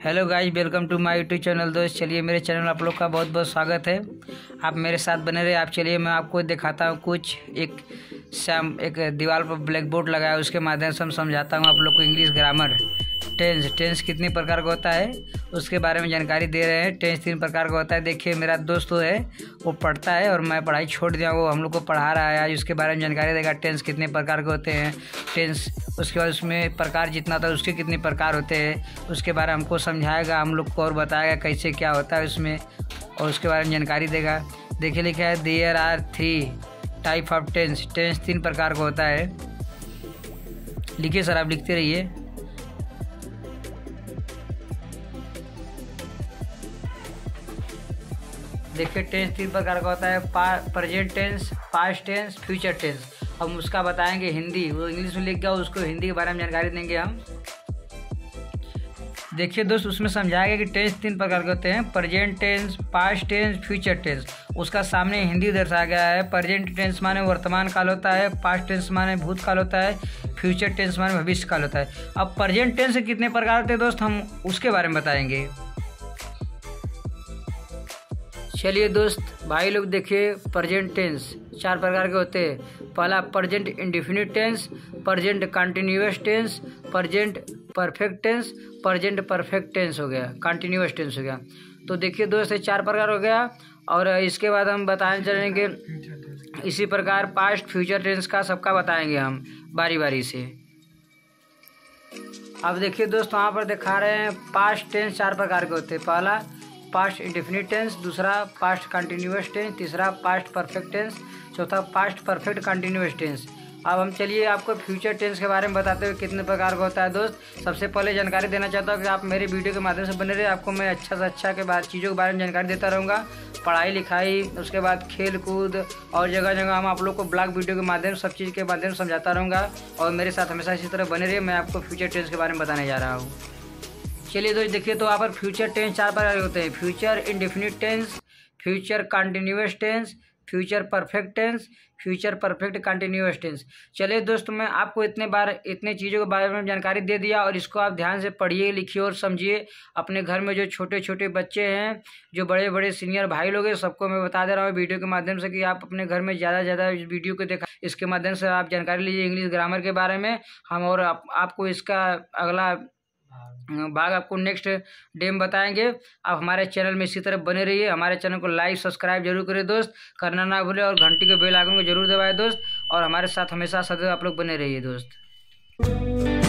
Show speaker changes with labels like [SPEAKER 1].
[SPEAKER 1] Hello guys, welcome to my YouTube channel. दोस्त चलिए, मेरे चैनल में आप लोग का बहुत बहुत स्वागत है। आप मेरे साथ बने रहे। आप चलिए, मैं आपको दिखाता हूँ कुछ एक दीवार पर ब्लैक बोर्ड लगाया, उसके माध्यम से हम समझाता हूँ आप लोग को इंग्लिश ग्रामर। टेंस कितने प्रकार का होता है उसके बारे में जानकारी दे रहे हैं। टेंस 3 प्रकार का होता है। देखिए, मेरा दोस्त है, वो पढ़ता है और मैं पढ़ाई छोड़ दिया, वो हम लोग को पढ़ा रहा है। आज उसके बारे में जानकारी देगा। टेंस कितने प्रकार के होते हैं, टेंस उसके बाद उसमें प्रकार जितना था उसके कितने प्रकार होते हैं, उसके बारे में हमको समझाएगा, हम लोग को और बताएगा कैसे क्या होता है उसमें, और उसके बारे में जानकारी देगा। देखिए, लिखा है there are 3 type of tense. Tense 3 प्रकार का होता है। लिखिए सर, आप लिखते रहिए। देखिए, टेंस 3 प्रकार का होता है। Present tense, past tense, future tense. हम उसका बताएंगे हिंदी, वो इंग्लिश में लिख गया, उसको हिंदी के बारे में जानकारी देंगे हम। देखिए दोस्त, उसमें समझाएगा कि टेंस 3 प्रकार के होते हैं। Present tense, past tense, future tense. उसका सामने हिंदी दर्शाया गया है। प्रेजेंट टेंस माने वर्तमान काल होता है, पास्ट टेंस माने भूतकाल होता है, फ्यूचर टेंस माने भविष्य काल होता है। अब प्रेजेंट टेंस के कितने प्रकार होते हैं दोस्त, हम उसके बारे में बताएंगे। चलिए दोस्त भाई लोग, देखिए, प्रेजेंट टेंस 4 प्रकार के होते हैं। पहला present indefinite tense, present continuous tense, present perfect tense, present perfect tense हो गया, कंटिन्यूअस टेंस हो गया। तो देखिए दोस्त, 4 प्रकार हो गया। और इसके बाद हम बताने चलेंगे इसी प्रकार पास्ट फ्यूचर टेंस का सबका बताएंगे हम बारी बारी से। अब देखिए दोस्त, वहाँ पर दिखा रहे हैं पास्ट टेंस 4 प्रकार के होते हैं। पहला पास्ट इंडेफिनिट टेंस, दूसरा पास्ट कंटिन्यूअस टेंस, तीसरा पास्ट परफेक्ट टेंस, चौथा पास्ट परफेक्ट कंटिन्यूअस टेंस। अब हम चलिए आपको फ्यूचर टेंस के बारे में बताते हुए कितने प्रकार का होता है दोस्त। सबसे पहले जानकारी देना चाहता हूँ कि आप मेरे वीडियो के माध्यम से बने रहे। आपको मैं अच्छा से अच्छा के बाद चीज़ों के बारे में जानकारी देता रहूँगा। पढ़ाई लिखाई, उसके बाद खेल कूद, और जगह जगह हम आप लोग को ब्लॉग वीडियो के माध्यम से सब चीज़ के माध्यम से समझाता रहूँगा। और मेरे साथ हमेशा इसी तरह बने रहिए। मैं आपको फ्यूचर टेंस के बारे में बताने जा रहा हूँ। चलिए दोस्त, देखिए, तो यहाँ पर फ्यूचर टेंस 4 प्रकार के होते हैं। Future indefinite tense, future continuous tense, future perfect tense, future perfect continuous tense. चलिए दोस्त, मैं आपको इतने चीज़ों के बारे में जानकारी दे दिया, और इसको आप ध्यान से पढ़िए, लिखिए और समझिए। अपने घर में जो छोटे छोटे बच्चे हैं, जो बड़े बड़े सीनियर भाई लोग हैं, सबको मैं बता दे रहा हूँ वीडियो के माध्यम से कि आप अपने घर में ज़्यादा से ज़्यादा इस वीडियो को देखा, इसके माध्यम से आप जानकारी लीजिए इंग्लिश ग्रामर के बारे में। हम और आपको इसका अगला भाग आपको नेक्स्ट डे में बताएंगे। आप हमारे चैनल में इसी तरह बने रहिए। हमारे चैनल को लाइक सब्सक्राइब जरूर करें दोस्त, करना ना भूलें, और घंटी के बेल आइकन को जरूर दबाएं दोस्त। और हमारे साथ हमेशा सदैव आप लोग बने रहिए दोस्त।